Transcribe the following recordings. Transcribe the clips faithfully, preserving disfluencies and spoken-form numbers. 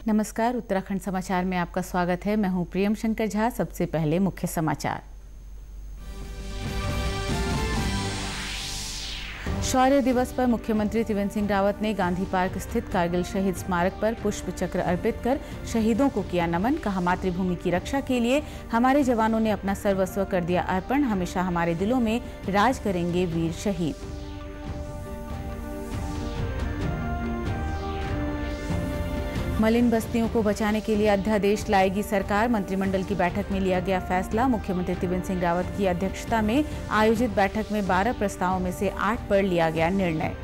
नमस्कार, उत्तराखंड समाचार में आपका स्वागत है। मैं हूं प्रियम शंकर झा। सबसे पहले मुख्य समाचार। शौर्य दिवस पर मुख्यमंत्री त्रिवेंद्र सिंह रावत ने गांधी पार्क स्थित कारगिल शहीद स्मारक पर पुष्प चक्र अर्पित कर शहीदों को किया नमन। कहा, मातृभूमि की रक्षा के लिए हमारे जवानों ने अपना सर्वस्व कर दिया अर्पण। हमेशा हमारे दिलों में राज करेंगे वीर शहीद। मलिन बस्तियों को बचाने के लिए अध्यादेश लाएगी सरकार। मंत्रिमंडल की बैठक में लिया गया फैसला। मुख्यमंत्री त्रिवेंद्र सिंह रावत की अध्यक्षता में आयोजित बैठक में बारह प्रस्तावों में से आठ पर लिया गया निर्णय।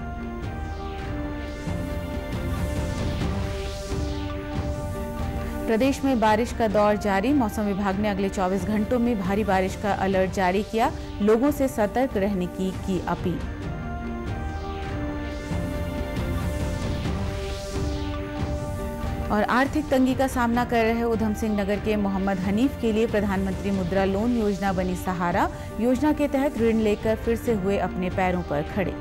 प्रदेश में बारिश का दौर जारी। मौसम विभाग ने अगले चौबीस घंटों में भारी बारिश का अलर्ट जारी किया। लोगों से सतर्क रहने की की अपील। और आर्थिक तंगी का सामना कर रहे उधम सिंह नगर के मोहम्मद हनीफ के लिए प्रधानमंत्री मुद्रा लोन योजना बनी सहारा। योजना के तहत ऋण लेकर फिर से हुए अपने पैरों पर खड़े।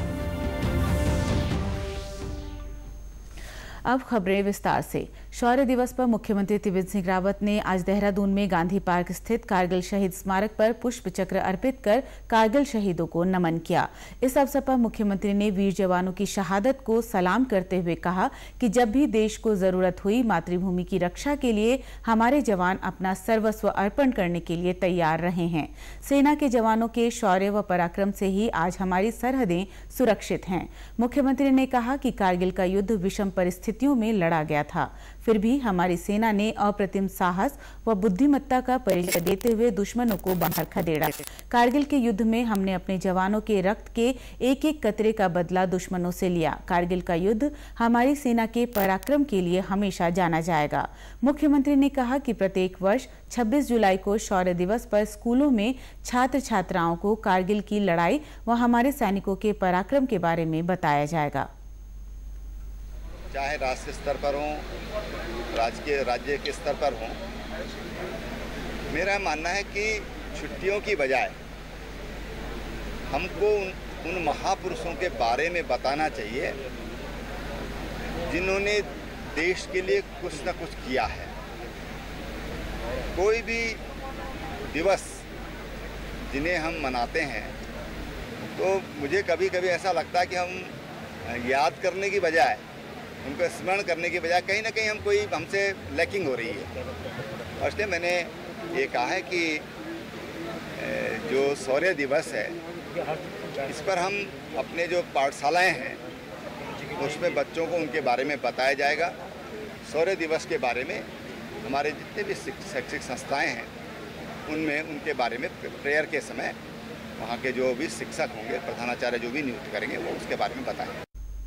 अब खबरें विस्तार से। शौर्य दिवस पर मुख्यमंत्री त्रिवेंद्र सिंह रावत ने आज देहरादून में गांधी पार्क स्थित कारगिल शहीद स्मारक पर पुष्प चक्र अर्पित कर कारगिल शहीदों को नमन किया। इस अवसर पर मुख्यमंत्री ने वीर जवानों की शहादत को सलाम करते हुए कहा कि जब भी देश को जरूरत हुई, मातृभूमि की रक्षा के लिए हमारे जवान अपना सर्वस्व अर्पण करने के लिए तैयार रहे हैं। सेना के जवानों के शौर्य व पराक्रम से ही आज हमारी सरहदें सुरक्षित हैं। मुख्यमंत्री ने कहा कि कारगिल का युद्ध विषम परिस्थितियों में लड़ा गया था, फिर भी हमारी सेना ने अप्रतिम साहस व बुद्धिमत्ता का परिचय देते हुए दुश्मनों को बाहर खदेड़ा। कारगिल के युद्ध में हमने अपने जवानों के रक्त के एक एक कतरे का बदला दुश्मनों से लिया। कारगिल का युद्ध हमारी सेना के पराक्रम के लिए हमेशा जाना जाएगा। मुख्यमंत्री ने कहा कि प्रत्येक वर्ष छब्बीस जुलाई को शौर्य दिवस पर स्कूलों में छात्र छात्राओं को कारगिल की लड़ाई व हमारे सैनिकों के पराक्रम के बारे में बताया जाएगा। चाहे राष्ट्रीय स्तर पर हों, राज्य के राज्य के स्तर पर हों, मेरा मानना है कि छुट्टियों की बजाय हमको उन, उन महापुरुषों के बारे में बताना चाहिए जिन्होंने देश के लिए कुछ न कुछ किया है। कोई भी दिवस जिन्हें हम मनाते हैं तो मुझे कभी कभी ऐसा लगता है कि हम याद करने की बजाय, उनको स्मरण करने के बजाय कहीं ना कहीं हम कोई हमसे लैकिंग हो रही है। और इसलिए मैंने ये कहा है कि जो शौर्य दिवस है, इस पर हम अपने जो पाठशालाएं हैं उसमें बच्चों को उनके बारे में बताया जाएगा। शौर्य दिवस के बारे में हमारे जितने भी शैक्षिक संस्थाएं हैं उनमें उनके बारे में प्रेयर के समय वहाँ के जो भी शिक्षक होंगे, प्रधानाचार्य जो भी नियुक्त करेंगे, वो उसके बारे में बताएंगे।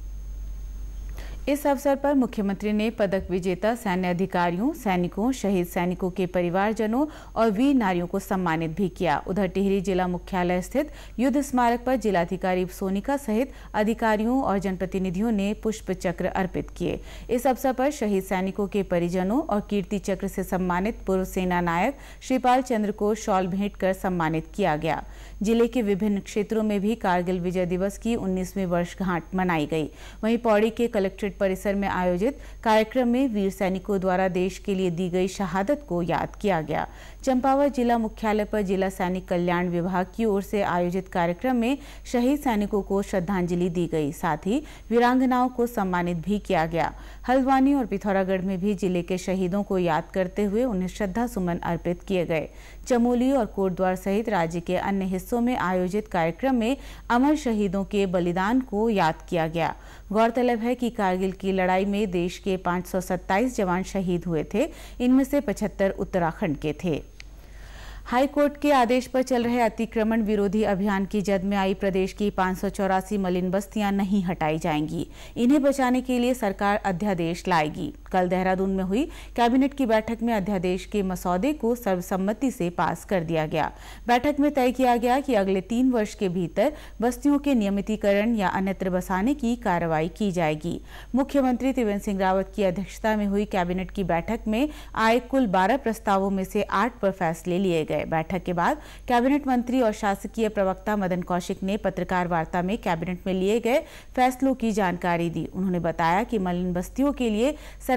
इस अवसर पर मुख्यमंत्री ने पदक विजेता सैन्य अधिकारियों, सैनिकों, शहीद सैनिकों के परिवारजनों और वीर नारियों को सम्मानित भी किया। उधर टिहरी जिला मुख्यालय स्थित युद्ध स्मारक पर जिलाधिकारी सोनिका सहित अधिकारियों और जनप्रतिनिधियों ने पुष्प चक्र अर्पित किए। इस अवसर पर शहीद सैनिकों के परिजनों और कीर्ति चक्र से सम्मानित पूर्व सेना नायक श्रीपाल चंद्र को शॉल भेंट कर सम्मानित किया गया। जिले के विभिन्न क्षेत्रों में भी कारगिल विजय दिवस की उन्नीसवीं वर्षगांठ मनाई गई। वहीं पौड़ी के कलेक्ट्रेट परिसर में आयोजित कार्यक्रम में वीर सैनिकों द्वारा देश के लिए दी गई शहादत को याद किया गया। चंपावत जिला मुख्यालय पर जिला सैनिक कल्याण विभाग की ओर से आयोजित कार्यक्रम में शहीद सैनिकों को श्रद्धांजलि दी गई। साथ ही वीरांगनाओं को सम्मानित भी किया गया। हल्द्वानी और पिथौरागढ़ में भी जिले के शहीदों को याद करते हुए उन्हें श्रद्धा सुमन अर्पित किए गए। चमोली और कोटद्वार सहित राज्य के अन्य हिस्सों में आयोजित कार्यक्रम में अमर शहीदों के बलिदान को याद किया गया। गौरतलब है कि कारगिल की लड़ाई में देश के पाँच सौ सत्ताईस जवान शहीद हुए थे। इनमें से पचहत्तर उत्तराखंड के थे। हाई कोर्ट के आदेश पर चल रहे अतिक्रमण विरोधी अभियान की जद में आई प्रदेश की पाँच सौ चौरासी मलिन बस्तियां नहीं हटाई जाएंगी। इन्हें बचाने के लिए सरकार अध्यादेश लाएगी। कल देहरादून में हुई कैबिनेट की बैठक में अध्यादेश के मसौदे को सर्वसम्मति से पास कर दिया गया। बैठक में तय किया गया कि अगले तीन वर्ष के भीतर बस्तियों के नियमितीकरण या अन्यत्र बसाने की कार्रवाई की जाएगी। मुख्यमंत्री त्रिवेंद्र सिंह रावत की अध्यक्षता में हुई कैबिनेट की बैठक में आए कुल बारह प्रस्तावों में से आठ पर फैसले लिए गए। बैठक के बाद कैबिनेट मंत्री और शासकीय प्रवक्ता मदन कौशिक ने पत्रकार वार्ता में कैबिनेट में लिए गए फैसलों की जानकारी दी। उन्होंने बताया कि मलिन बस्तियों के लिए सरकार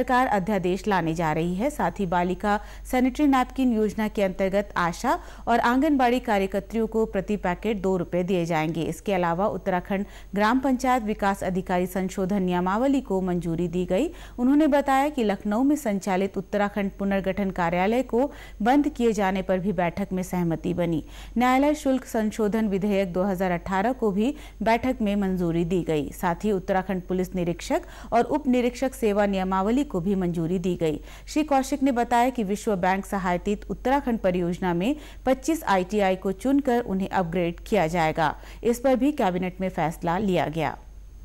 सरकार अध्यादेश लाने जा रही है। साथ ही बालिका सैनिटरी नैपकिन योजना के अंतर्गत आशा और आंगनबाड़ी कार्यकर्तियों को प्रति पैकेट दो रुपए दिए जाएंगे। इसके अलावा उत्तराखंड ग्राम पंचायत विकास अधिकारी संशोधन नियमावली को मंजूरी दी गई। उन्होंने बताया कि लखनऊ में संचालित उत्तराखंड पुनर्गठन कार्यालय को बंद किए जाने पर भी बैठक में सहमति बनी। न्यायालय शुल्क संशोधन विधेयक दो हज़ार अठारह को भी बैठक में मंजूरी दी गई। साथ ही उत्तराखंड पुलिस निरीक्षक और उप निरीक्षक सेवा नियमावली को भी मंजूरी दी गई। श्री कौशिक ने बताया कि विश्व बैंक सहायतित उत्तराखंड परियोजना में पच्चीस आई टी आई को चुनकर उन्हें अपग्रेड किया जाएगा। इस पर भी कैबिनेट में फैसला लिया गया।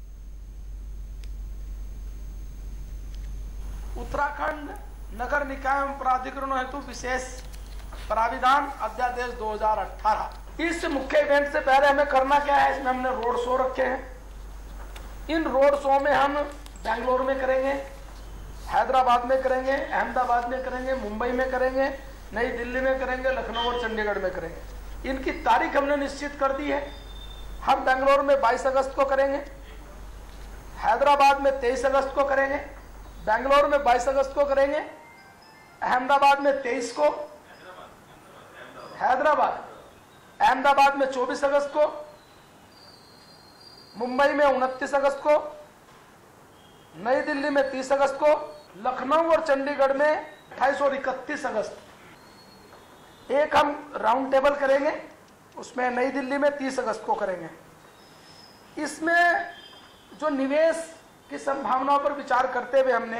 उत्तराखंड नगर निकाय प्राधिकरणों हेतु विशेष प्राविधान अध्यादेश दो हज़ार अठारह। इस मुख्य इवेंट से पहले हमें करना क्या है, इसमें हमने रोड शो रखे हैं। इन रोड शो में हम बेंगलोर में करेंगे, हैदराबाद में करेंगे, अहमदाबाद में करेंगे, मुंबई में करेंगे, नई दिल्ली में करेंगे, लखनऊ और चंडीगढ़ में करेंगे। इनकी तारीख हमने निश्चित कर दी है। हम बेंगलोर में बाईस अगस्त को करेंगे, हैदराबाद में तेईस अगस्त को करेंगे, बेंगलोर में बाईस अगस्त को करेंगे, अहमदाबाद में तेईस को, हैदराबाद अहमदाबाद में चौबीस अगस्त को, मुंबई में उनतीस अगस्त को, नई दिल्ली में तीस अगस्त को, लखनऊ और चंडीगढ़ में अट्ठाईस और इकतीस अगस्त। एक हम राउंड टेबल करेंगे, उसमें नई दिल्ली में तीस अगस्त को करेंगे। इसमें जो निवेश की संभावनाओं पर विचार करते हुए हमने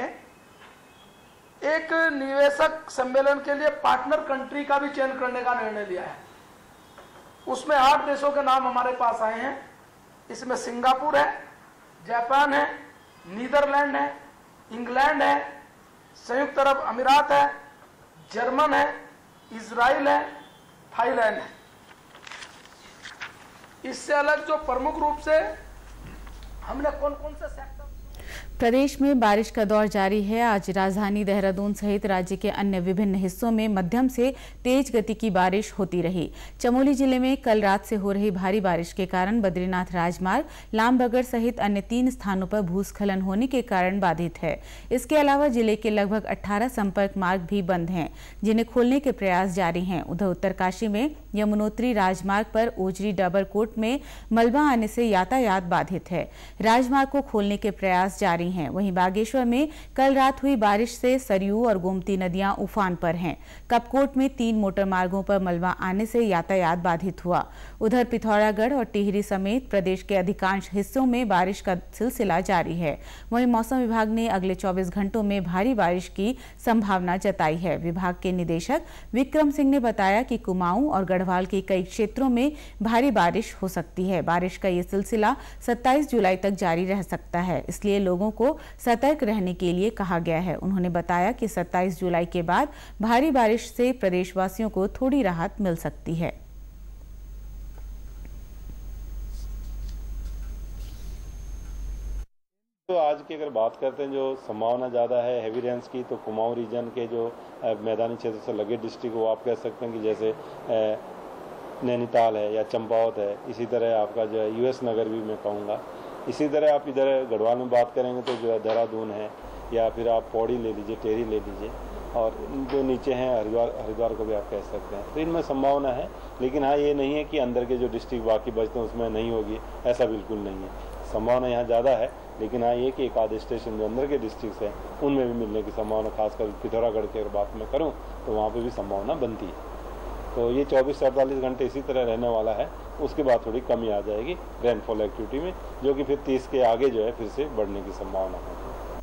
एक निवेशक सम्मेलन के लिए पार्टनर कंट्री का भी चयन करने का निर्णय लिया है। उसमें आठ देशों के नाम हमारे पास आए हैं। इसमें सिंगापुर है, जापान है, नीदरलैंड है, इंग्लैंड है, संयुक्त अरब अमीरात है, जर्मन है, इजराइल है, थाईलैंड है। इससे अलग जो प्रमुख रूप से हमने कौन कौन से सेक्टर। प्रदेश में बारिश का दौर जारी है। आज राजधानी देहरादून सहित राज्य के अन्य विभिन्न हिस्सों में मध्यम से तेज गति की बारिश होती रही। चमोली जिले में कल रात से हो रही भारी बारिश के कारण बद्रीनाथ राजमार्ग लामबगड़ सहित अन्य तीन स्थानों पर भूस्खलन होने के कारण बाधित है। इसके अलावा जिले के लगभग अठारह संपर्क मार्ग भी बंद हैं, जिन्हें खोलने के प्रयास जारी हैं। उधर उत्तरकाशी में यमुनोत्री राजमार्ग पर ओजरी डबरकोट में मलबा आने से यातायात बाधित है। राजमार्ग को खोलने के प्रयास जारी हैं। वहीं बागेश्वर में कल रात हुई बारिश से सरयू और गोमती नदियां उफान पर हैं। कपकोट में तीन मोटर मार्गों पर मलबा आने से यातायात बाधित हुआ। उधर पिथौरागढ़ और टिहरी समेत प्रदेश के अधिकांश हिस्सों में बारिश का सिलसिला जारी है। वहीं मौसम विभाग ने अगले चौबीस घंटों में भारी बारिश की संभावना जताई है। विभाग के निदेशक विक्रम सिंह ने बताया कि कुमाऊं और गढ़वाल के कई क्षेत्रों में भारी बारिश हो सकती है। बारिश का ये सिलसिला सत्ताईस जुलाई तक जारी रह सकता है, इसलिए लोगों को सतर्क रहने के लिए कहा गया है। उन्होंने बताया कि सत्ताईस जुलाई के बाद भारी बारिश से प्रदेशवासियों को थोड़ी राहत मिल सकती है। तो आज की अगर बात करते हैं जो संभावना ज़्यादा है हैवी रेंस की, तो कुमाऊं रीजन के जो मैदानी क्षेत्र से लगे डिस्ट्रिक्ट वो आप कह सकते हैं कि जैसे नैनीताल है या चंपावत है। इसी तरह आपका जो है यूएस नगर भी मैं कहूँगा। इसी तरह आप इधर गढ़वाल में बात करेंगे तो जो है देहरादून है, या फिर आप पौड़ी ले लीजिए, टेरी ले लीजिए, और जो नीचे हैं हरिद्वार हरिद्वार को भी आप कह सकते हैं। तो इनमें संभावना है, लेकिन हाँ ये नहीं है कि अंदर के जो डिस्ट्रिक्ट बाकी बचते हैं उसमें नहीं होगी, ऐसा बिल्कुल नहीं है। संभावना यहाँ ज़्यादा है, लेकिन हाँ ये कि एक आधे स्टेशन जो अंदर के डिस्ट्रिक्ट हैं उनमें भी मिलने की संभावना, खासकर पिथौरागढ़ की अगर बात मैं करूँ तो वहाँ पर भी संभावना बनती है। तो ये चौबीस से अड़तालीस घंटे इसी तरह रहने वाला है। उसके बाद थोड़ी कमी आ जाएगी रेनफॉल एक्टिविटी में, जो कि फिर तीस के आगे जो है फिर से बढ़ने की संभावना है।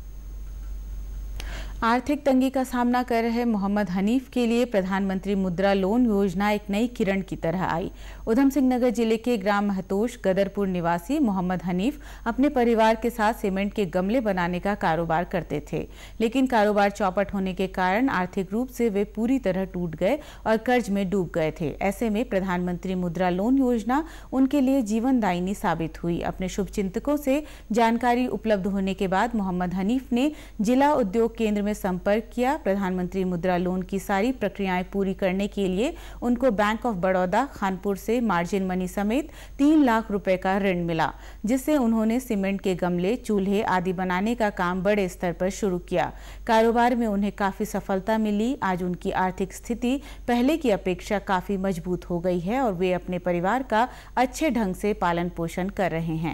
आर्थिक तंगी का सामना कर रहे मोहम्मद हनीफ के लिए प्रधानमंत्री मुद्रा लोन योजना एक नई किरण की तरह आई। उधम सिंह नगर जिले के ग्राम महतोश गदरपुर निवासी मोहम्मद हनीफ अपने परिवार के साथ सीमेंट के गमले बनाने का कारोबार करते थे, लेकिन कारोबार चौपट होने के कारण आर्थिक रूप से वे पूरी तरह टूट गए और कर्ज में डूब गए थे। ऐसे में प्रधानमंत्री मुद्रा लोन योजना उनके लिए जीवनदायिनी साबित हुई। अपने शुभचिंतकों से जानकारी उपलब्ध होने के बाद मोहम्मद हनीफ ने जिला उद्योग केंद्र में में संपर्क किया। प्रधानमंत्री मुद्रा लोन की सारी प्रक्रियाएं पूरी करने के लिए उनको बैंक ऑफ बड़ौदा खानपुर से मार्जिन मनी समेत तीन लाख रुपए का ऋण मिला, जिससे उन्होंने सीमेंट के गमले, चूल्हे आदि बनाने का काम बड़े स्तर पर शुरू किया। कारोबार में उन्हें काफी सफलता मिली। आज उनकी आर्थिक स्थिति पहले की अपेक्षा काफी मजबूत हो गई है और वे अपने परिवार का अच्छे ढंग से पालन पोषण कर रहे हैं।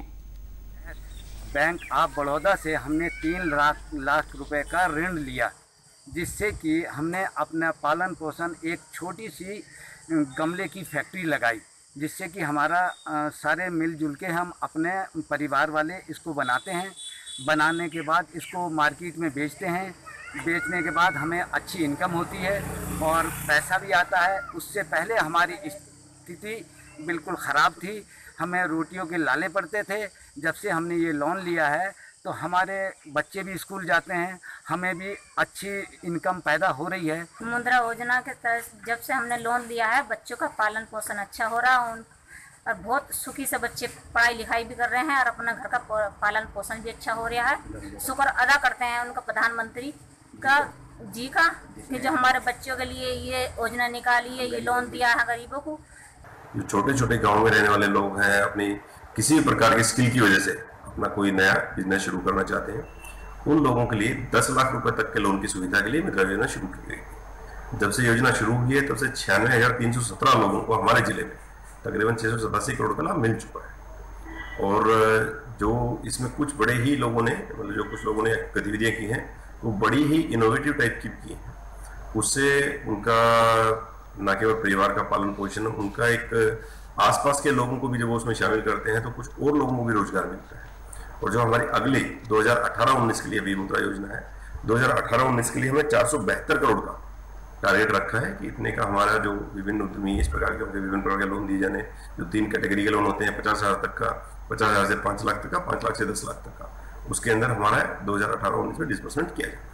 बैंक ऑफ बड़ौदा से हमने तीन लाख लाख रुपए का ऋण लिया, जिससे कि हमने अपना पालन पोषण एक छोटी सी गमले की फैक्ट्री लगाई, जिससे कि हमारा आ, सारे मिलजुल के हम अपने परिवार वाले इसको बनाते हैं। बनाने के बाद इसको मार्केट में बेचते हैं। बेचने के बाद हमें अच्छी इनकम होती है और पैसा भी आता है। उससे पहले हमारी स्थिति बिल्कुल ख़राब थी, हमें रोटियों के लाले पड़ते थे। जब से हमने ये लोन लिया है तो हमारे बच्चे भी स्कूल जाते हैं, हमें भी अच्छी इनकम पैदा हो रही है। मुद्रा योजना के तहत जब से हमने लोन लिया है, बच्चों का पालन पोषण अच्छा हो रहा है और बहुत सुखी से बच्चे पढ़ाई लिखाई भी कर रहे हैं और अपना घर का पालन पोषण भी अच्छा हो रहा है। शुक्र अदा करते हैं उनका, प्रधानमंत्री का जी का, कि जो हमारे बच्चों के लिए ये योजना निकाली है, ये लोन दिया है गरीबों को। जो छोटे छोटे गांव में रहने वाले लोग हैं, अपनी किसी भी प्रकार की स्किल की वजह से अपना कोई नया बिजनेस शुरू करना चाहते हैं, उन लोगों के लिए दस लाख रुपए तक के लोन की सुविधा के लिए मुद्रा योजना शुरू की गई। जब से योजना शुरू हुई है तब से छियानवे हजार तीन सौ सत्रह लोगों को हमारे जिले में तकरीबन छह सौ सतासी करोड़ का लाभ मिल चुका है। और जो इसमें कुछ बड़े ही लोगों ने, मतलब जो कुछ लोगों ने गतिविधियां की हैं, वो बड़ी ही इनोवेटिव टाइप की की हैं। उससे उनका न केवल परिवार का पालन पोषण, उनका एक आसपास के लोगों को भी जब वो उसमें शामिल करते हैं तो कुछ और लोगों को भी रोजगार मिलता है। और जो हमारी अगली दो हज़ार अठारह उन्नीस के लिए अभी मुद्रा योजना है, दो हज़ार अठारह उन्नीस के लिए हमें चार सौ बहत्तर करोड़ का टारगेट रखा है कि इतने का हमारा जो विभिन्न उद्यमी इस प्रकार के उनके विभिन्न प्रकार के लोन दिए जाने, जो तीन कैटेगरी के लोन होते हैं, पचास हजार तक का, पचास हजार से पाँच लाख तक का, पाँच लाख से दस लाख तक का, उसके अंदर हमारा दो हज़ार अठारह उन्नीस में डिस्बर्समेंट किया जाता है।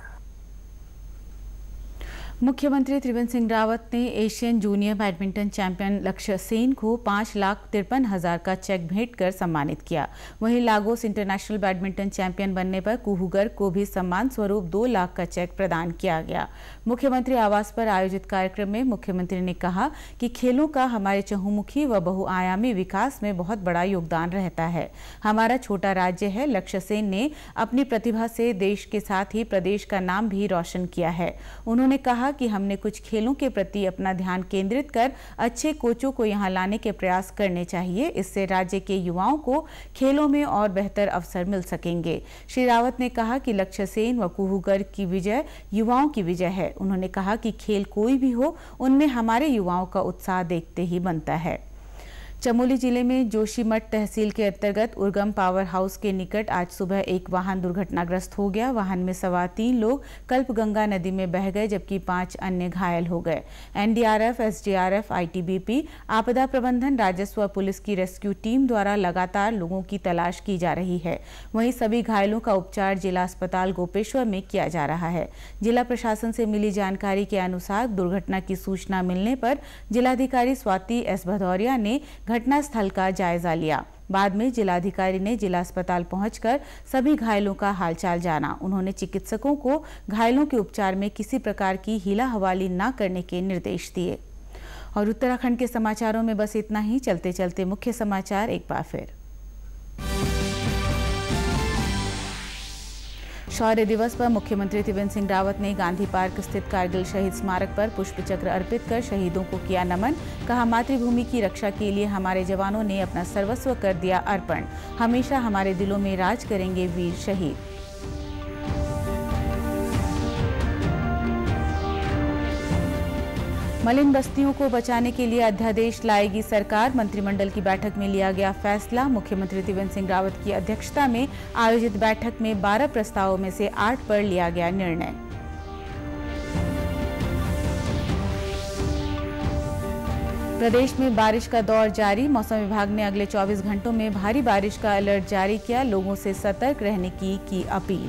मुख्यमंत्री त्रिवेंद्र सिंह रावत ने एशियन जूनियर बैडमिंटन चैंपियन लक्ष्य सेन को पाँच लाख तिरपन हजार का चेक भेंट कर सम्मानित किया। वहीं लागोस इंटरनेशनल बैडमिंटन चैंपियन बनने पर कुहूगर को भी सम्मान स्वरूप दो लाख का चेक प्रदान किया गया। मुख्यमंत्री आवास पर आयोजित कार्यक्रम में मुख्यमंत्री ने कहा कि खेलों का हमारे चहुमुखी व बहुआयामी विकास में बहुत बड़ा योगदान रहता है। हमारा छोटा राज्य है। लक्ष्य सेन ने अपनी प्रतिभा से देश के साथ ही प्रदेश का नाम भी रोशन किया है। उन्होंने कहा कि हमने कुछ खेलों के प्रति अपना ध्यान केंद्रित कर अच्छे कोचों को यहां लाने के प्रयास करने चाहिए। इससे राज्य के युवाओं को खेलों में और बेहतर अवसर मिल सकेंगे। श्री रावत ने कहा कि लक्ष्य सेन व कुहूगर की विजय युवाओं की विजय है। उन्होंने कहा कि खेल कोई भी हो, उनमें हमारे युवाओं का उत्साह देखते ही बनता है। चमोली जिले में जोशीमठ तहसील के अंतर्गत उर्गम पावर हाउस के निकट आज सुबह एक वाहन दुर्घटनाग्रस्त हो गया। वाहन में सवार तीन लोग कल्पगंगा नदी में बह गए, जबकि पांच अन्य घायल हो गए। एनडीआरएफ, एसडीआरएफ, आईटीबीपी, आपदा प्रबंधन, राजस्व और पुलिस की रेस्क्यू टीम द्वारा लगातार लोगों की तलाश की जा रही है। वहीं सभी घायलों का उपचार जिला अस्पताल गोपेश्वर में किया जा रहा है। जिला प्रशासन से मिली जानकारी के अनुसार दुर्घटना की सूचना मिलने पर जिलाधिकारी स्वाति एस भदौरिया ने घटनास्थल का जायजा लिया। बाद में जिलाधिकारी ने जिला अस्पताल पहुंचकर सभी घायलों का हालचाल जाना। उन्होंने चिकित्सकों को घायलों के उपचार में किसी प्रकार की हीला हवाली न करने के निर्देश दिए। और उत्तराखंड के समाचारों में बस इतना ही। चलते चलते मुख्य समाचार एक बार फिर। शौर्य दिवस पर मुख्यमंत्री त्रिवेंद्र सिंह रावत ने गांधी पार्क स्थित कारगिल शहीद स्मारक पर पुष्प चक्र अर्पित कर शहीदों को किया नमन। कहा, मातृभूमि की रक्षा के लिए हमारे जवानों ने अपना सर्वस्व कर दिया अर्पण। हमेशा हमारे दिलों में राज करेंगे वीर शहीद। मलिन बस्तियों को बचाने के लिए अध्यादेश लाएगी सरकार। मंत्रिमंडल की बैठक में लिया गया फैसला। मुख्यमंत्री त्रिवेंद्र सिंह रावत की अध्यक्षता में आयोजित बैठक में बारह प्रस्तावों में से आठ पर लिया गया निर्णय। प्रदेश में बारिश का दौर जारी। मौसम विभाग ने अगले चौबीस घंटों में भारी बारिश का अलर्ट जारी किया। लोगों से सतर्क रहने की की अपील।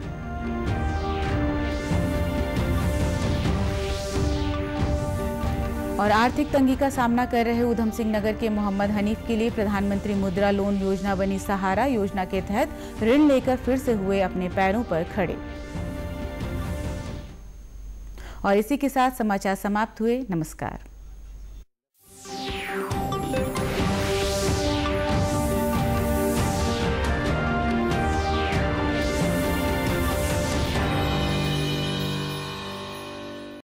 और आर्थिक तंगी का सामना कर रहे उधम सिंह नगर के मोहम्मद हनीफ के लिए प्रधानमंत्री मुद्रा लोन योजना बनी सहारा। योजना के तहत ऋण लेकर फिर से हुए अपने पैरों पर खड़े। और इसी के साथ समाचार समाप्त हुए। नमस्कार।